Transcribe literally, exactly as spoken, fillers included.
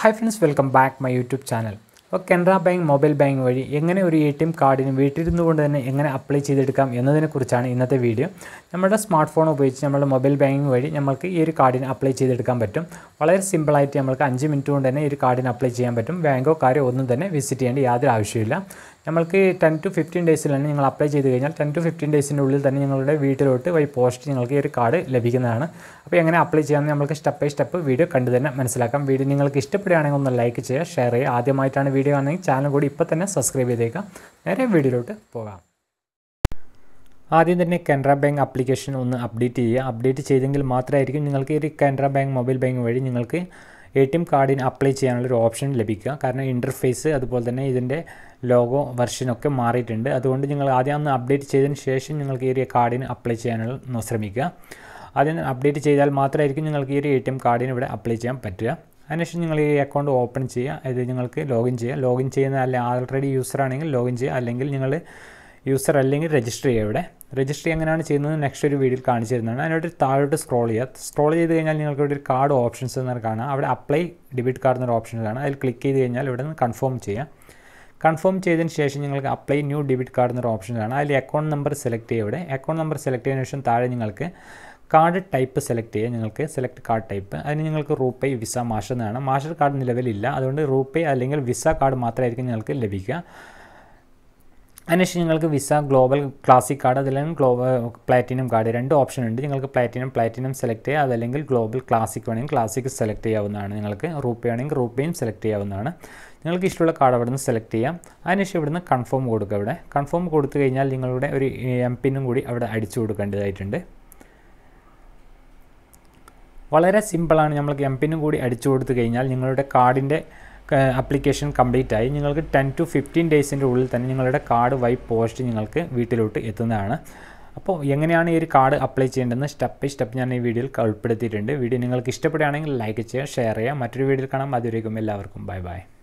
Hi friends, welcome back my YouTube channel. അപ്പോൾ Canara Bank Mobail Bank വഴി എങ്ങനെ ഒരു A T M കാർഡിന് വീട്ടിലിരുന്നുകൊണ്ട് തന്നെ എങ്ങനെ അപ്ലൈ ചെയ്തെടുക്കാം എന്നതിനെക്കുറിച്ചാണ് ഇന്നത്തെ വീഡിയോ. നമ്മുടെ സ്മാർട്ട് ഫോൺ ഉപയോഗിച്ച് നമ്മുടെ മൊബൈൽ ബാങ്കിങ് വഴി നമുക്ക് ഈ ഒരു കാർഡിന് അപ്ലൈ ചെയ്തെടുക്കാൻ പറ്റും. വളരെ സിമ്പിളായിട്ട് നമുക്ക് അഞ്ച് മിനിറ്റ് കൊണ്ട് തന്നെ ഈ ഒരു കാർഡിന് അപ്ലൈ ചെയ്യാൻ പറ്റും. ബാങ്കോ കാര്യമോ ഒന്നും തന്നെ വിസിറ്റ് ചെയ്യേണ്ട യാതൊരു ആവശ്യമില്ല. നമ്മൾക്ക് ടെൻ ടു ഫിഫ്റ്റീൻ ഡേയ്സിലാണ് നിങ്ങൾ അപ്ലൈ ചെയ്ത് കഴിഞ്ഞാൽ ടെൻ ടു ഫിഫ്റ്റീൻ ഡേയ്സിൻ്റെ ഉള്ളിൽ തന്നെ നിങ്ങളുടെ വീട്ടിലോട്ട് വഴി പോസ്റ്റ് നിങ്ങൾക്ക് ഈ ഒരു കാർഡ് ലഭിക്കുന്നതാണ്. അപ്പോൾ എങ്ങനെ അപ്ലൈ ചെയ്യാമെന്ന് നമുക്ക് സ്റ്റെപ്പ് ബൈ സ്റ്റെപ്പ് വീഡിയോ കണ്ടു തന്നെ മനസ്സിലാക്കാം. വീഡിയോ നിങ്ങൾക്ക് ഇഷ്ടപ്പെടുകയാണെങ്കിൽ ഒന്ന് ലൈക്ക് ചെയ്യുക, ഷെയർ ചെയ്യുക. ആദ്യമായിട്ടാണ് വീഡിയോ കാണുന്നതെങ്കിൽ ചാനൽ കൂടി ഇപ്പോൾ തന്നെ സബ്സ്ക്രൈബ് ചെയ്തേക്കാം. നേരെ വീഡിയോയിലോട്ട് പോകാം. ആദ്യം തന്നെ കാനറ ബാങ്ക് ആപ്ലിക്കേഷൻ ഒന്ന് അപ്ഡേറ്റ് ചെയ്യുക. അപ്ഡേറ്റ് ചെയ്തെങ്കിൽ മാത്രമായിരിക്കും നിങ്ങൾക്ക് ഈ കാനറ ബാങ്ക് മൊബൈൽ ബാങ്ക് വഴി നിങ്ങൾക്ക് എ ടി എം കാർഡിന് അപ്ലൈ ചെയ്യാനുള്ളൊരു ഓപ്ഷൻ ലഭിക്കുക. കാരണം ഇൻ്റർഫേസ് അതുപോലെ തന്നെ ഇതിൻ്റെ ലോഗോ വെർഷനൊക്കെ മാറിയിട്ടുണ്ട്. അതുകൊണ്ട് നിങ്ങൾ ആദ്യം ഒന്ന് അപ്ഡേറ്റ് ചെയ്തതിന് ശേഷം നിങ്ങൾക്ക് ഈ ഒരു കാർഡിന് അപ്ലൈ ചെയ്യാനുള്ള ശ്രമിക്കുക. ആദ്യം അപ്ഡേറ്റ് ചെയ്താൽ മാത്രമായിരിക്കും നിങ്ങൾക്ക് ഈ ഒരു എ ടി എം കാർഡിന് ഇവിടെ അപ്ലൈ ചെയ്യാൻ പറ്റുക. അതിനുശേഷം നിങ്ങൾ ഈ അക്കൗണ്ട് ഓപ്പൺ ചെയ്യുക. ഇത് നിങ്ങൾക്ക് ലോഗിൻ ചെയ്യുക. ലോഗിൻ ചെയ്യുന്ന അല്ല ആൾറെഡി യൂസർ ആണെങ്കിൽ ലോഗിൻ ചെയ്യുക, അല്ലെങ്കിൽ നിങ്ങൾ യൂസർ അല്ലെങ്കിൽ രജിസ്റ്റർ ചെയ്യുക. ഇവിടെ രജിസ്റ്റർ എങ്ങനെയാണ് ചെയ്യുന്നത് നെക്സ്റ്റ് ഒരു വീഡിയോയിൽ കാണിച്ചു തരുന്നതാണ്. അതിനോട് താഴോട്ട് സ്ക്രോൾ ചെയ്യുക. സ്ക്രോൾ ചെയ്ത് കഴിഞ്ഞാൽ നിങ്ങൾക്ക് ഇവിടെ ഒരു കാർഡ് ഓപ്ഷൻസ് എന്ന് കാണാം. അവിടെ അപ്ലൈ ഡെബിറ്റ് കാർഡ് എന്നൊരു ഓപ്ഷൻ കാണാം. അതിൽ ക്ലിക്ക് ചെയ്ത് കഴിഞ്ഞാൽ ഇവിടെ നിന്ന് കൺഫേം ചെയ്യുക. കൺഫേം ചെയ്തതിന് ശേഷം നിങ്ങൾക്ക് അപ്ലൈ ന്യൂ ഡെബിറ്റ് കാർഡ് എന്നൊരു ഓപ്ഷൻ കാണാം. അതിൽ അക്കൗണ്ട് നമ്പർ സെലക്ട് ചെയ്യുക. ഇവിടെ അക്കൗണ്ട് നമ്പർ സെലക്ട് ചെയ്തതിന് ശേഷം താഴെ നിങ്ങൾക്ക് കാർഡ് ടൈപ്പ് സെലക്ട് ചെയ്യുക. നിങ്ങൾക്ക് സെലക്ട് കാർഡ് ടൈപ്പ്. അതിന് നിങ്ങൾക്ക് റൂപേ, വിസ, മാസ്റ്റർ എന്നാണ്. മാസ്റ്റർ കാർഡ് നിലവിലില്ല. അതുകൊണ്ട് റൂപേ അല്ലെങ്കിൽ വിസ കാർഡ് മാത്രമായിരിക്കും നിങ്ങൾക്ക് ലഭിക്കുക. അതിനുശേഷം നിങ്ങൾക്ക് വിസ, ഗ്ലോബൽ ക്ലാസിക് കാർഡ് അതല്ലെങ്കിൽ ഗ്ലോബൽ പ്ലാറ്റിനം കാർഡ് രണ്ട് ഓപ്ഷൻ ഉണ്ട്. നിങ്ങൾക്ക് പ്ലാറ്റിനം പ്ലാറ്റിനം സെലക്ട് ചെയ്യുക. അതല്ലെങ്കിൽ ഗ്ലോബൽ ക്ലാസിക് വേണമെങ്കിൽ ക്ലാസിക് സെലക്ട് ചെയ്യാവുന്നതാണ്. നിങ്ങൾക്ക് റൂപേ വേണമെങ്കിൽ റൂപേയും സെലക്ട് ചെയ്യാവുന്നതാണ്. നിങ്ങൾക്ക് ഇഷ്ടമുള്ള കാർഡ് അവിടെ നിന്ന് സെലക്ട് ചെയ്യാം. അതിനുശേഷം ഇവിടുന്ന് കൺഫേം കൊടുക്കുക. ഇവിടെ കൺഫേം കൊടുത്തു കഴിഞ്ഞാൽ നിങ്ങളുടെ ഒരു എം പിന്നും കൂടി അവിടെ അടിച്ചു കൊടുക്കേണ്ടതായിട്ടുണ്ട്. വളരെ സിമ്പിളാണ്. നമ്മൾക്ക് എം പിന്നും കൂടി അടിച്ചു കൊടുത്തു കഴിഞ്ഞാൽ നിങ്ങളുടെ കാർഡിൻ്റെ ആപ്ലിക്കേഷൻ കംപ്ലീറ്റ് ആയി. നിങ്ങൾക്ക് ടെൻ ടു ഫിഫ്റ്റീൻ ഡേയ്സിൻ്റെ ഉള്ളിൽ തന്നെ നിങ്ങളുടെ കാർഡ് വൈ പോസ്റ്റ് നിങ്ങൾക്ക് വീട്ടിലോട്ട് എത്തുന്നതാണ്. അപ്പോൾ എങ്ങനെയാണ് ഈ ഒരു കാർഡ് അപ്ലൈ ചെയ്യേണ്ടതെന്ന് സ്റ്റെപ്പ് ബൈ സ്റ്റെപ്പ് ഞാൻ ഈ വീഡിയോയിൽ ഉൾപ്പെടുത്തിയിട്ടുണ്ട്. വീഡിയോ നിങ്ങൾക്ക് ഇഷ്ടപ്പെടുകയാണെങ്കിൽ ലൈക്ക് ചെയ്യുക, ഷെയർ ചെയ്യുക. മറ്റൊരു വീഡിയോയിൽ കാണാം. അതുവരേക്കും എല്ലാവർക്കും ബൈ ബൈ.